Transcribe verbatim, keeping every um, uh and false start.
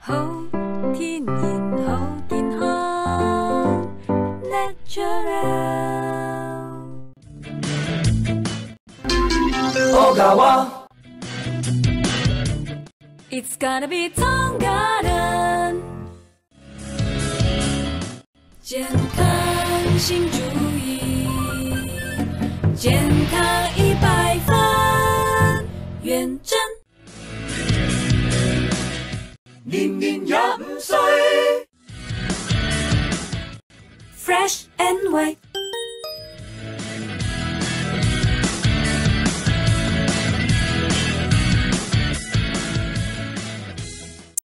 好天然好健康 ，natural。 小川 It's gonna be Tong Garden， 健康新主意，健康一百分，认真。 年年廿五歲 Fresh and white。